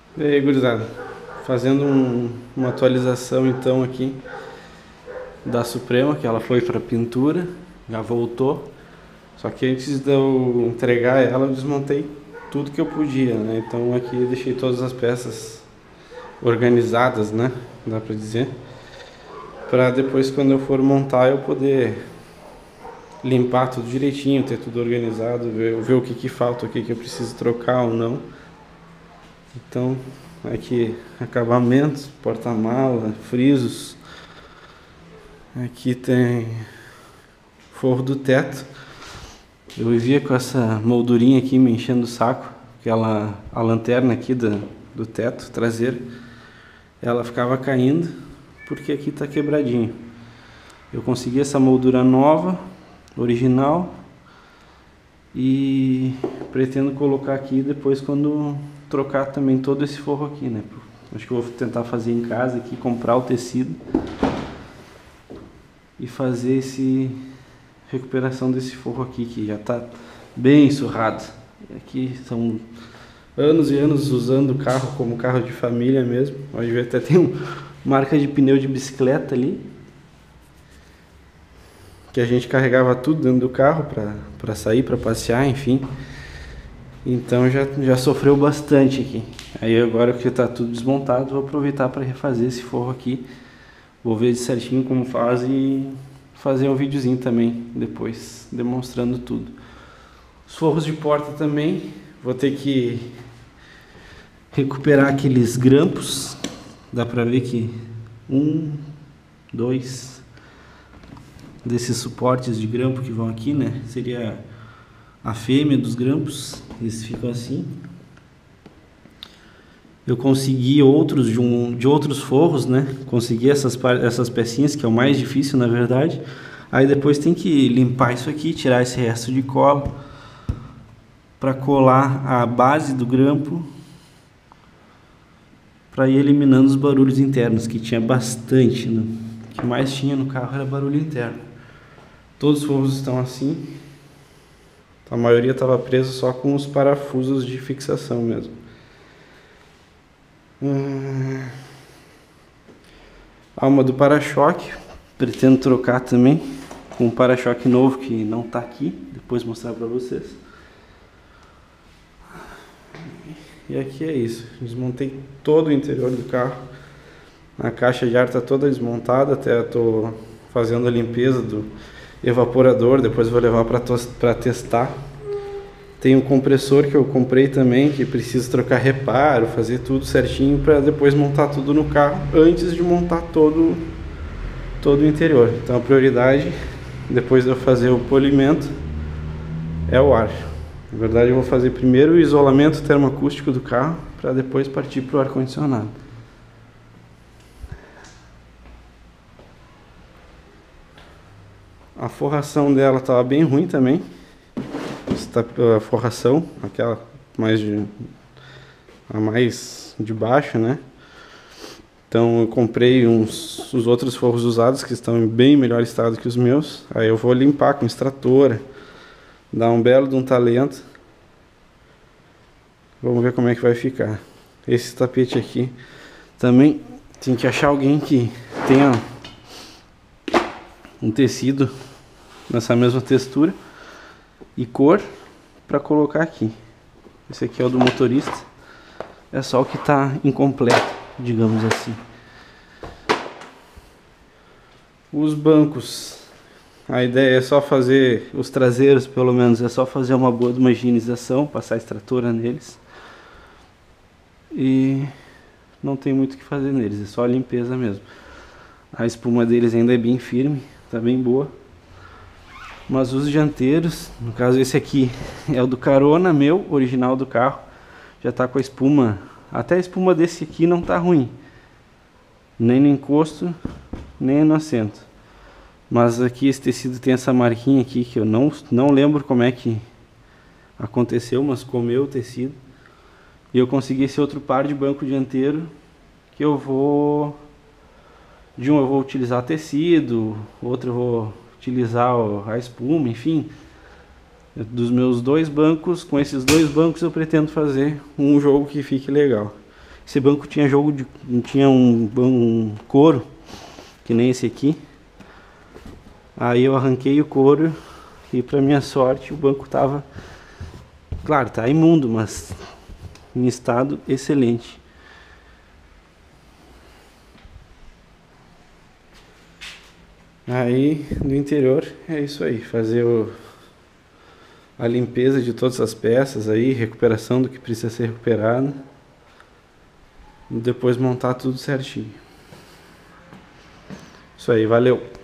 E aí, gurizada, fazendo uma atualização então aqui da Suprema, que ela foi para pintura, já voltou. Só que antes de eu entregar ela, eu desmontei tudo que eu podia, né? Então aqui eu deixei todas as peças organizadas, né? Dá para dizer, para depois quando eu for montar eu poder limpar tudo direitinho, ter tudo organizado, ver o que que falta, o que que eu preciso trocar ou não. Então, aqui acabamentos, porta-mala, frisos. Aqui tem forro do teto. Eu vivia com essa moldurinha aqui me enchendo o saco, a lanterna aqui do teto traseiro, ela ficava caindo porque aqui está quebradinho. Eu consegui essa moldura nova, original, e pretendo colocar aqui depois quando trocar também todo esse forro aqui, né? Acho que eu vou tentar fazer em casa aqui, comprar o tecido e fazer esse recuperação desse forro aqui que já está bem surrado. Aqui são anos e anos usando o carro como carro de família mesmo. Pode ver, até tem uma marca de pneu de bicicleta ali, que a gente carregava tudo dentro do carro para sair, para passear, enfim. Então já sofreu bastante aqui. Aí agora que está tudo desmontado, vou aproveitar para refazer esse forro aqui. Vou ver certinho como faz e fazer um videozinho também depois, demonstrando tudo. Os forros de porta também, vou ter que recuperar aqueles grampos. Dá para ver que dois desses suportes de grampo que vão aqui, né? Seria a fêmea dos grampos, eles ficam assim. Eu consegui outros de outros forros, né? Consegui essas pecinhas, que é o mais difícil na verdade. Aí depois tem que limpar isso aqui, tirar esse resto de cola para colar a base do grampo, para ir eliminando os barulhos internos, que tinha bastante, né? O que mais tinha no carro era barulho interno. Todos os forros estão assim. A maioria estava presa só com os parafusos de fixação mesmo. A alma do para-choque, pretendo trocar também com um para-choque novo que não está aqui, depois mostrar para vocês. E aqui é isso, desmontei todo o interior do carro. A caixa de ar está toda desmontada, até estou fazendo a limpeza do evaporador, depois vou levar para testar. Tem um compressor que eu comprei também, que preciso trocar reparo, fazer tudo certinho para depois montar tudo no carro, antes de montar todo o interior. Então a prioridade, depois de eu fazer o polimento, é o ar. Na verdade eu vou fazer primeiro o isolamento termoacústico do carro, para depois partir para o ar-condicionado. A forração dela estava bem ruim também. A forração, aquela a mais de baixo, né? Então eu comprei os outros forros usados que estão em bem melhor estado que os meus. Aí eu vou limpar com extratora, dar um belo de um talento. Vamos ver como é que vai ficar. Esse tapete aqui também tem que achar alguém que tenha um tecido nessa mesma textura e cor para colocar aqui. Esse aqui é o do motorista, é só o que está incompleto, digamos assim. Os bancos, a ideia é só fazer os traseiros, pelo menos é só fazer uma boa de uma higienização, passar extratora neles, e não tem muito o que fazer neles, é só a limpeza mesmo. A espuma deles ainda é bem firme, está bem boa. Mas os dianteiros, no caso esse aqui é o do carona meu, original do carro, já está com a espuma, até a espuma desse aqui não está ruim, nem no encosto, nem no assento. Mas aqui esse tecido tem essa marquinha aqui que eu não lembro como é que aconteceu, mas comeu o tecido. E eu consegui esse outro par de banco dianteiro que eu vou utilizar tecido, outro eu vou utilizar a espuma, enfim. Dos meus dois bancos, com esses dois bancos eu pretendo fazer um jogo que fique legal. Esse banco tinha tinha um couro, que nem esse aqui. Aí eu arranquei o couro e, pra minha sorte, o banco tava, claro, tá imundo, mas em estado excelente. Aí no interior é isso aí, fazer a limpeza de todas as peças aí, recuperação do que precisa ser recuperado. E depois montar tudo certinho. Isso aí, valeu!